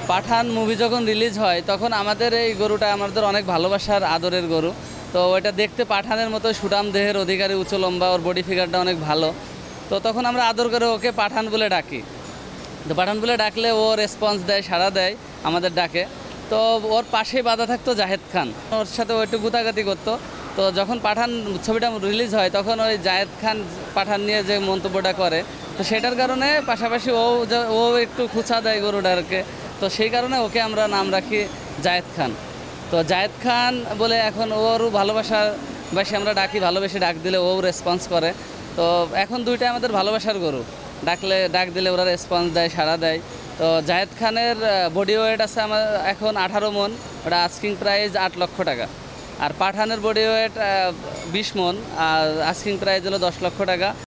পাঠান movie যখন release হয় তখন আমাদের এই গরুটা আমাদের অনেক ভালোবাসার আদরের গরু। তো ওইটা দেখতে পাঠানের মতো সুঠাম দেহের অধিকারী, উঁচু লম্বা, ওর বডি ফিগারটা অনেক ভালো। তো তখন আমরা আদর করে ওকে পাঠান বলে ডাকি। তো পাঠান বলে ডাকলে ও রেসপন্স দেয়, সাড়া দেয় আমাদের ডাকে। তো ওর পাশেই বাঁধা থাকতো জাহেদ খান, ওর সাথে ও একটু গুতাগাতি করতো। তো যখন পাঠান ছবিটা রিলিজ হয় তখন ওই জাহেদ খান পাঠান নিয়ে যে মন্তব্যটা করে, তো সেটার কারণে পাশাপাশি ও একটু খুঁচা দেয় গরুটাকে। তো সেই কারণে ওকে আমরা নাম রাখি জায়েদ খান। তো জায়েদ খান বলে এখন ওরও ভালোবাসি আমরা ডাকি, ভালোবেসে ডাক দিলে ও রেসপন্স করে। তো এখন দুইটাই আমাদের ভালোবাসার গরু, ডাক দিলে ওরা রেসপন্স দেয়, সাড়া দেয়। তো জায়েদ খানের বডি ওয়েট আছে আমার এখন 18 মন, ওটা আস্কিং প্রাইস 8 লক্ষ টাকা। আর পাঠানের বডি ওয়েট 20 মন, আর আস্কিং প্রাইস হলো 10 লক্ষ টাকা।